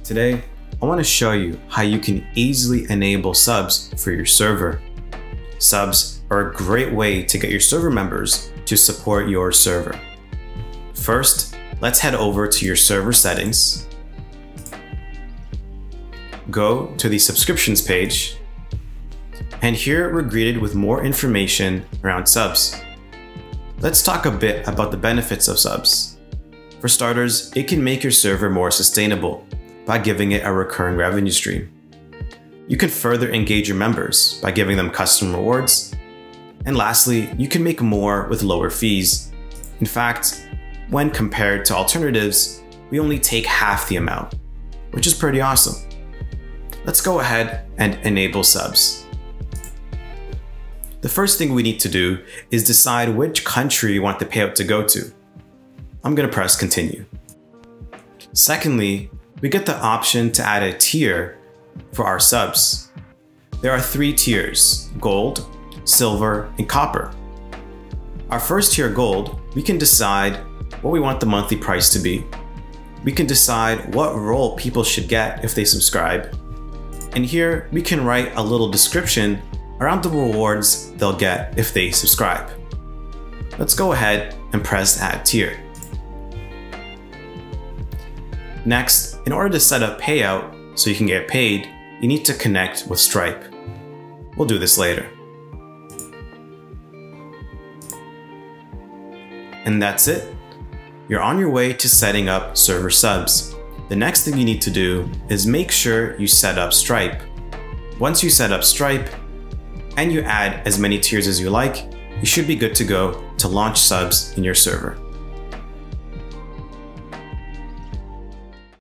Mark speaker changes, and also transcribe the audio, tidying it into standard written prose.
Speaker 1: Today, I want to show you how you can easily enable subs for your server. Subs are a great way to get your server members to support your server. First, let's head over to your server settings. Go to the subscriptions page, and here we're greeted with more information around subs. Let's talk a bit about the benefits of subs. For starters, it can make your server more sustainable by giving it a recurring revenue stream. You can further engage your members by giving them custom rewards. And lastly, you can make more with lower fees. In fact, when compared to alternatives, we only take half the amount, which is pretty awesome. Let's go ahead and enable subs. The first thing we need to do is decide which country we want the payout to go to. I'm going to press continue. Secondly, we get the option to add a tier for our subs. There are 3 tiers: gold, silver, and copper. Our first tier, gold, we can decide what we want the monthly price to be. We can decide what role people should get if they subscribe. And here we can write a little description around the rewards they'll get if they subscribe. Let's go ahead and press add tier. Next, in order to set up Payout so you can get paid, you need to connect with Stripe. We'll do this later. And that's it. You're on your way to setting up server subs. The next thing you need to do is make sure you set up Stripe. Once you set up Stripe and you add as many tiers as you like, you should be good to go to launch subs in your server.